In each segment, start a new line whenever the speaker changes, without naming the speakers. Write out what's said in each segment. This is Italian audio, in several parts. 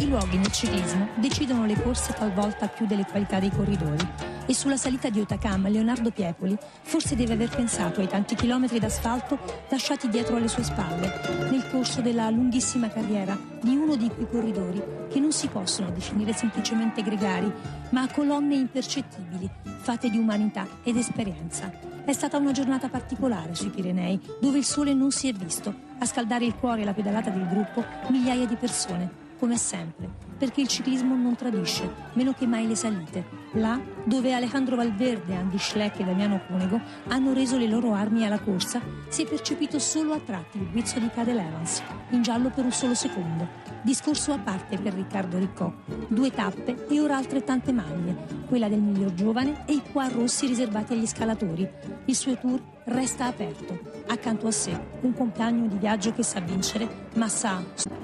Alcuni luoghi nel ciclismo decidono le corse talvolta più delle qualità dei corridori. E sulla salita di Hautacam, Leonardo Piepoli forse deve aver pensato ai tanti chilometri d'asfalto lasciati dietro alle sue spalle nel corso della lunghissima carriera di uno di quei corridori che non si possono definire semplicemente gregari, ma colonne impercettibili, fatte di umanità ed esperienza. È stata una giornata particolare sui Pirenei, dove il sole non si è visto, a scaldare il cuore e la pedalata del gruppo migliaia di persone, come sempre, perché il ciclismo non tradisce, meno che mai le salite. Là, dove Alejandro Valverde, Andy Schleck e Damiano Cunego hanno reso le loro armi alla corsa, si è percepito solo a tratti il guizzo di Cadel Evans, in giallo per un solo secondo. Discorso a parte per Riccardo Riccò. 2 tappe e ora altrettante maglie, quella del miglior giovane e i pois rossi riservati agli scalatori. Il suo tour resta aperto. Accanto a sé, un compagno di viaggio che sa vincere, ma sa...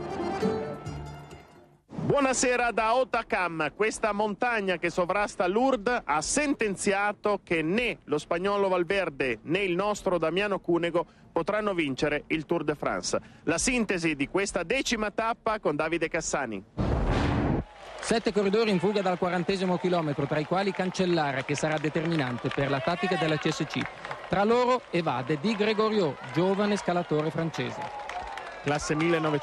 Buonasera da Hautacam. Questa montagna che sovrasta Lourdes ha sentenziato che né lo spagnolo Valverde né il nostro Damiano Cunego potranno vincere il Tour de France. La sintesi di questa 10ª tappa con Davide Cassani.
7 corridori in fuga dal 40° chilometro, tra i quali Cancellara, che sarà determinante per la tattica della CSC. Tra loro evade Di Gregorio, giovane scalatore francese.
Classe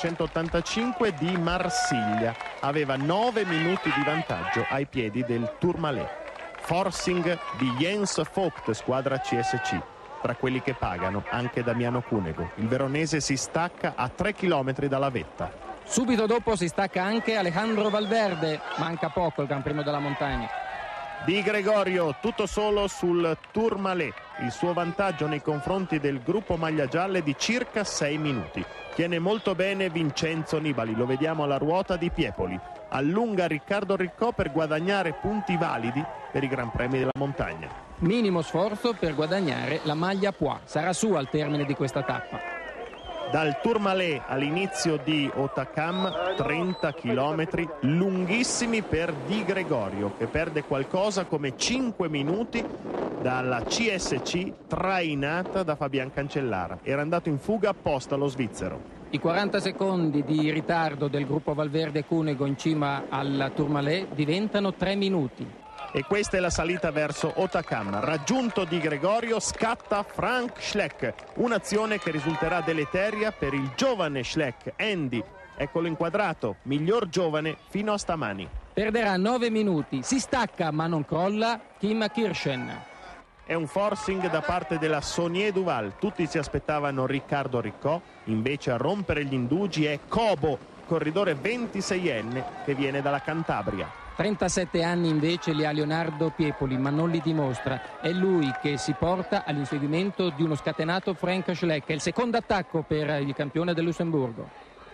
1985 di Marsiglia. Aveva 9 minuti di vantaggio ai piedi del Tourmalet. Forcing di Jens Vogt, squadra CSC. Tra quelli che pagano anche Damiano Cunego. Il veronese si stacca a 3 chilometri dalla vetta.
Subito dopo si stacca anche Alejandro Valverde. Manca poco il Gran Premio della Montagna.
Di Gregorio tutto solo sul Tourmalet. Il suo vantaggio nei confronti del gruppo maglia gialla è di circa 6 minuti. Tiene molto bene Vincenzo Nibali, lo vediamo alla ruota di Piepoli. Allunga Riccardo Riccò per guadagnare punti validi per i Gran Premi della Montagna.
Minimo sforzo per guadagnare la maglia Poix. Sarà sua al termine di questa tappa.
Dal Tourmalet all'inizio di Hautacam, 30 chilometri lunghissimi per Di Gregorio, che perde qualcosa come 5 minuti dalla CSC trainata da Fabian Cancellara. Era andato in fuga apposta lo svizzero.
I 40 secondi di ritardo del gruppo Valverde Cunego in cima al Tourmalet diventano 3 minuti.
E questa è la salita verso Hautacam. Raggiunto Di Gregorio, scatta Frank Schleck, un'azione che risulterà deleteria per il giovane Schleck, Andy. Eccolo inquadrato, miglior giovane fino a stamani.
Perderà 9 minuti, si stacca ma non crolla Kim Kirchen.
È un forcing da parte della Saunier Duval. Tutti si aspettavano Riccardo Riccò, invece a rompere gli indugi è Cobo, corridore 26enne che viene dalla Cantabria.
37 anni invece li ha Leonardo Piepoli, ma non li dimostra. È lui che si porta all'inseguimento di uno scatenato Frank Schleck. È il secondo attacco per il campione del Lussemburgo.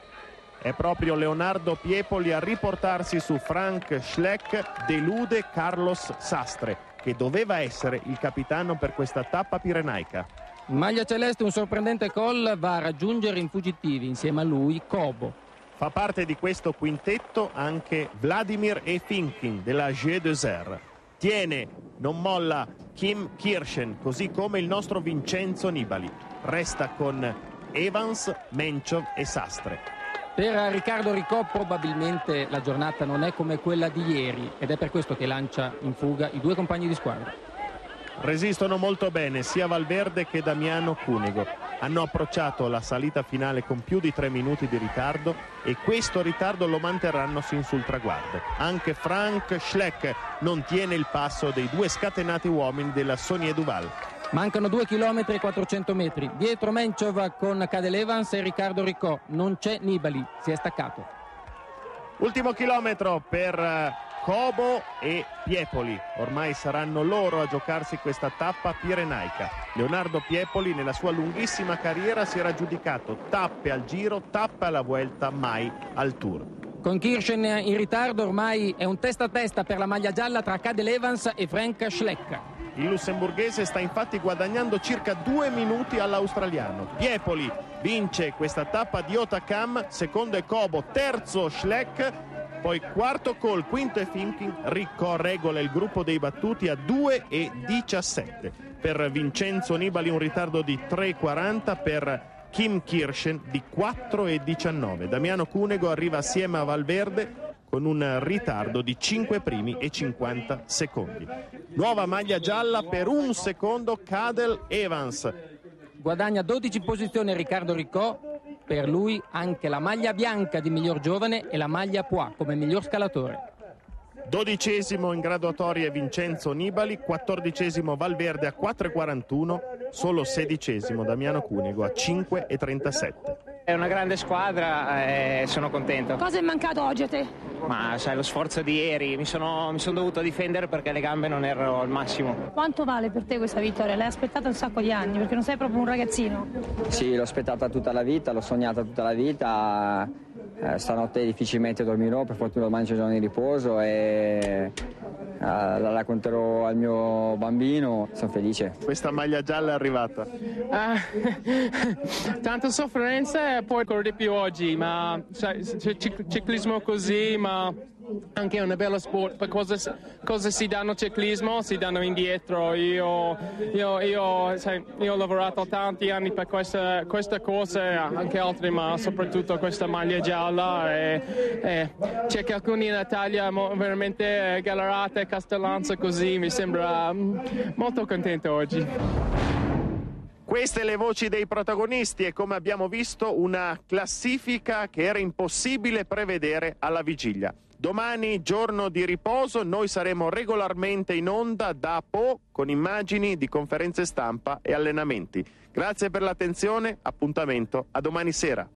È proprio Leonardo Piepoli a riportarsi su Frank Schleck, delude Carlos Sastre, che doveva essere il capitano per questa tappa pirenaica.
In maglia celeste un sorprendente call va a raggiungere in fuggitivi, insieme a lui Cobo.
Fa parte di questo quintetto anche Vladimir Efinkin della G2R. Tiene, non molla Kim Kirchen, così come il nostro Vincenzo Nibali. Resta con Evans, Menchov e Sastre.
Per Riccardo Riccò probabilmente la giornata non è come quella di ieri ed è per questo che lancia in fuga i 2 compagni di squadra.
Resistono molto bene sia Valverde che Damiano Cunego. Hanno approcciato la salita finale con più di 3 minuti di ritardo e questo ritardo lo manterranno sin sul traguardo. Anche Frank Schleck non tiene il passo dei 2 scatenati uomini della Saunier Duval.
Mancano 2 km e 400 metri. Dietro Menchov con Cadel Evans e Riccardo Riccò. Non c'è Nibali, si è staccato.
Ultimo chilometro per Cobo e Piepoli. Ormai saranno loro a giocarsi questa tappa pirenaica. Leonardo Piepoli nella sua lunghissima carriera si era giudicato tappe al Giro, tappe alla Vuelta, mai al Tour.
Con Kirchen in ritardo ormai è un testa a testa per la maglia gialla tra Cadel Evans e Frank Schleck.
Il lussemburghese sta infatti guadagnando circa 2 minuti all'australiano. Piepoli vince questa tappa di Hautacam, secondo è Cobo, terzo Schleck, poi quarto Cole, quinto è Finkin. Riccò regola il gruppo dei battuti a 2:17. Per Vincenzo Nibali un ritardo di 3:40, per Kim Kirchen di 4:19. Damiano Cunego arriva assieme a Valverde con un ritardo di 5 primi e 50 secondi. Nuova maglia gialla per 1 secondo Cadel Evans.
Guadagna 12 posizioni Riccardo Riccò, per lui anche la maglia bianca di miglior giovane e la maglia Poix come miglior scalatore.
12° in graduatoria Vincenzo Nibali, 14° Valverde a 4,41, solo 16° Damiano Cunego a 5,37.
È una grande squadra e sono contento.
Cosa è mancato oggi a te?
Ma sai, lo sforzo di ieri, mi sono dovuto difendere perché le gambe non erano al massimo.
Quanto vale per te questa vittoria? L'hai aspettata un sacco di anni, perché non sei proprio un ragazzino.
Sì, l'ho aspettata tutta la vita, l'ho sognata tutta la vita. Stanotte difficilmente dormirò, per fortuna domani c'è giorno di riposo e la racconterò al mio bambino, sono felice.
Questa maglia gialla è arrivata.
Tanta sofferenza e poi corro di più oggi, ma sai, c'è ciclismo così, ma anche un bello sport. Per cosa si danno ciclismo? Si danno indietro. Io ho lavorato tanti anni per questa corsa, anche altre, ma soprattutto questa maglia gialla. E c'è qualcuno in Italia veramente Gallerate, Castellanza, così mi sembra molto contento oggi.
Queste le voci dei protagonisti e, come abbiamo visto, una classifica che era impossibile prevedere alla vigilia. Domani, giorno di riposo, noi saremo regolarmente in onda da Po con immagini di conferenze stampa e allenamenti. Grazie per l'attenzione, appuntamento a domani sera.